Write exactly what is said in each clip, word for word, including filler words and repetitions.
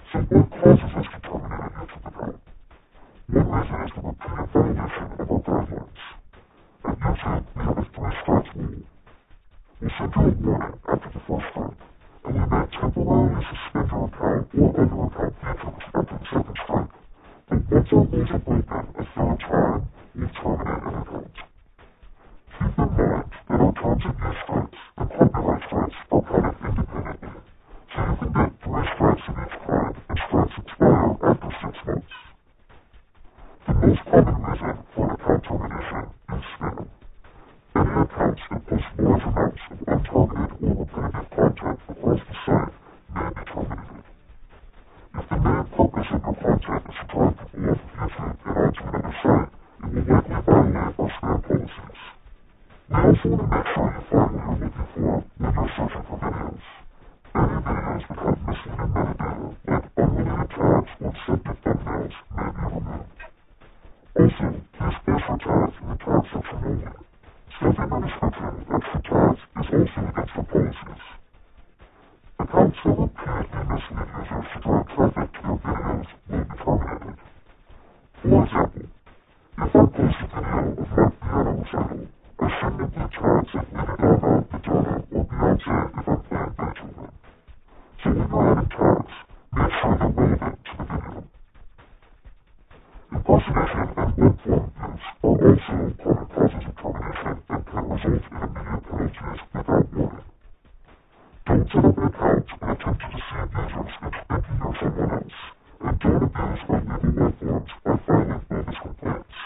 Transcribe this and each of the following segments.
So what causes us to terminate a YouTube account? One reason is the repeated violation of our guidelines. At YouTube, we have a three-strikes rule. We send you a warning after the first strike, and we may temporarily suspend your account or other account features after the second strike. But once our rules are broken a third time, we terminate an account. Keep in mind that our terms and use strikes and copyright strikes are punished independently, so you can get three strikes in each crime and strikes expire after six months. The most common reason for an account termination is spam. Any accounts that post large amounts of untargeted or repetitive content across the site may be terminated. If the main focus of your content is to drive people off of YouTube and onto another site, it will likely violate our spam policies. We also want to make sure you find what you're looking for when you're searching for videos. Any videos that have misleading metadata, like unrelated tags or deceptive thumbnails, may be removed. Also, please place your tags in the tag section only. Stuffing the description with extra tags is also against our policies. Accounts that repeatedly mislead users to drive traffic to your videos will be terminated. For example, if I post a video of my piano recital, I shouldn't include tags like Lady Gaga, Madonna, or Beyonce if I'm playing Beethoven. So when you're adding tags, make sure they're relevant to the video. Impersonation and web form use are also common causes of termination and can result in immediate penalties without warning. Don't set up an account and attempt to deceive users into thinking you're someone else, and don't abuse illegal web forms by filing bogus complaints.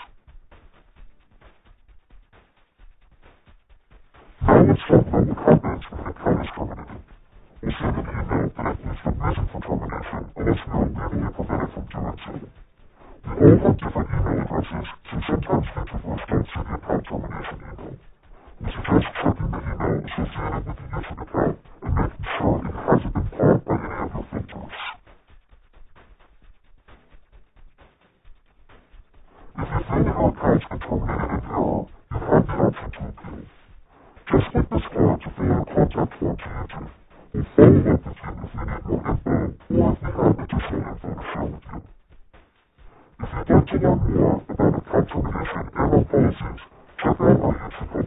Now let's talk about what happens when an account is terminated. We'll send an email that includes the reason for termination and lets you know legally prevented from doing so. We all have different email addresses, so sometimes YouTube will don't send the account termination email. We suggest checking the email associated with the YouTube account and making sure it hasn't been caught by any of your filters. If you feel that your account's been terminated in error, you have the option to appeal. Just click this card to fill out a contact form to YouTube. We'll follow up with you if we need more info or if we have additional info to share with you. If you'd like to learn more about account termination and our policies, check out our YouTube